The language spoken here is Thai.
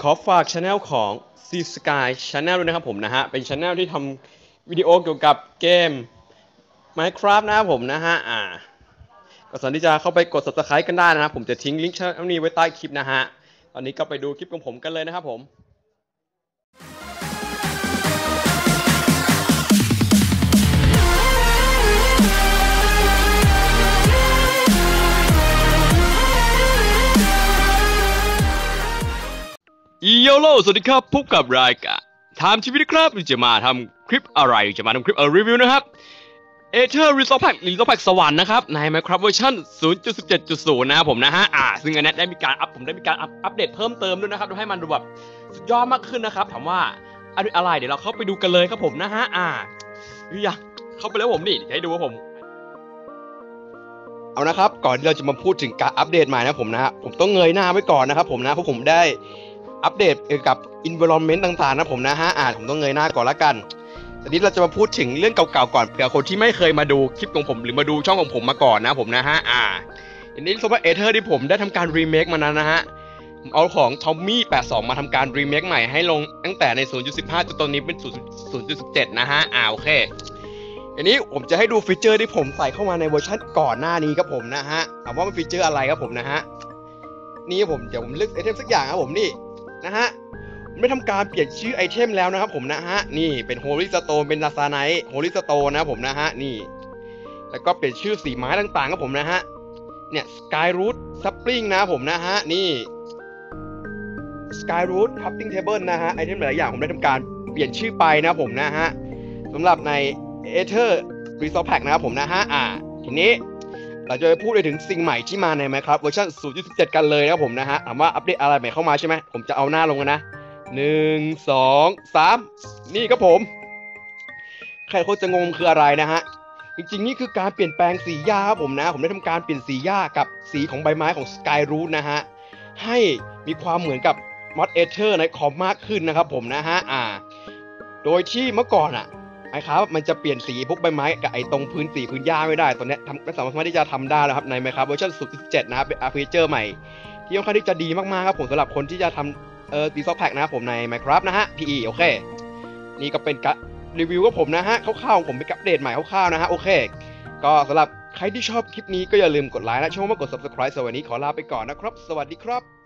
ขอฝากช anel ของ C Sky Channel ด้วยนะครับผมนะฮะเป็นช anel ที่ทำวิดีโอเกี่ยวกับเกม Minecraft นะครับผมนะฮะก็สามารถที่จะเข้าไปกด subscribe กันได้นะครับผมจะทิ้งลิงก์ช่องนี้ไว้ใต้คลิปนะฮะตอนนี้ก็ไปดูคลิปของผมกันเลยนะครับผมโยโลสวัสดีครับพบกับรายการทำชีวิตครับจะมาทำคลิปอะไรจะมาทำคลิปรีวิวนะครับAether Resource Pack สวรรค์นะครับใน Minecraft เวอร์ชัน 0.17.0 นะครับผมนะฮะซึ่งอันนี้ได้มีการอัปเดตเพิ่มเติมด้วยนะครับให้มันดูแบบสุดยอดมากขึ้นนะครับถามว่าอะไรเดี๋ยวเราเข้าไปดูกันเลยครับผมนะฮะอยากเข้าไปแล้วผมนี่ให้ดูว่าผมเอานะครับก่อนที่เราจะมาพูดถึงการอัปเดตใหม่นะผมนะฮะผมต้องเงยหน้าไว้ก่อนนะครับผมนะเพราะผมได้อัปเดตเกี่ยวกับ environment ต่างๆนะผมนะฮะผมต้องเงยหน้าก่อนละกันตอนนี้เราจะมาพูดถึงเรื่องเก่าๆก่อนเผื่อคนที่ไม่เคยมาดูคลิปของผมหรือมาดูช่องของผมมาก่อนนะผมนะฮะอันนี้สมมติว่าAetherที่ผมได้ทำการรีเมคมานั้นนะฮะผมเอาของ Tommy 82มาทำการรีเมคใหม่ให้ลงตั้งแต่ใน 0.15 จนตอนนี้เป็น 0.17 นะฮะโอเคอันนี้ผมจะให้ดูฟีเจอร์ที่ผมใส่เข้ามาในเวอร์ชันก่อนหน้านี้ครับผมนะฮะถามว่ามันฟีเจอร์อะไรครับผมนะฮะนี่ผมเดี๋ยวผมเลือกไอเทมสักอย่างครับผมนี่นะฮะไม่ทำการเปลี่ยนชื่อไอเทมแล้วนะครับผมนะฮะนี่เป็น Holy Stone เป็น Lazarite Holy Stone นะผมนะฮะนี่แล้วก็เปลี่ยนชื่อสีไม้ต่างๆครับผมนะฮะเนี่ย Skyroot Sapling นะผมนะฮะนี่ Skyroot Crafting Table นะฮะไอเทมหลายอย่างผมได้ทำการเปลี่ยนชื่อไปนะผมนะฮะสำหรับใน Aether Resource Pack นะครับผมนะฮะทีนี้เราจะไปพูดถึงสิ่งใหม่ที่มาใน Minecraft เวอร์ชัน 0.17 กันเลยนะครับผมนะฮะถามว่าอัปเดตอะไรใหม่เข้ามาใช่ไหมผมจะเอาหน้าลงกันนะ1 2 3นี่ครับผมใครคนจะงงคืออะไรนะฮะจริงๆนี่คือการเปลี่ยนแปลงสีหญ้าครับผมนะผมได้ทำการเปลี่ยนสีหญ้ากับสีของใบไม้ของ Skyroot นะฮะให้มีความเหมือนกับ Mod Aether ในคอมมากขึ้นนะครับผมนะฮะโดยที่เมื่อก่อนMinecraft มันจะเปลี่ยนสีพวกใบไม้กับไอ้ตรงพื้นสีพื้นหญ้าไม่ได้ตอนนี้สามารถที่จะทำได้แล้วครับใน Minecraft เวอร์ชัน 0.17 นะครับเป็นฟีเจอร์ใหม่ที่ค่อนข้างที่จะดีมากๆครับผมสำหรับคนที่จะทำResource Pack นะครับผมใน Minecraft นะฮะ PE โอเคนี่ก็เป็นการรีวิวกับผมนะฮะคร่าวๆของผมเป็นอัปเดตใหม่คร่าวๆนะฮะโอเคก็สำหรับใครที่ชอบคลิปนี้ก็อย่าลืมกดไลค์และช่องมากด Subscribe สวัสดีขอลาไปก่อนนะครับสวัสดีครับ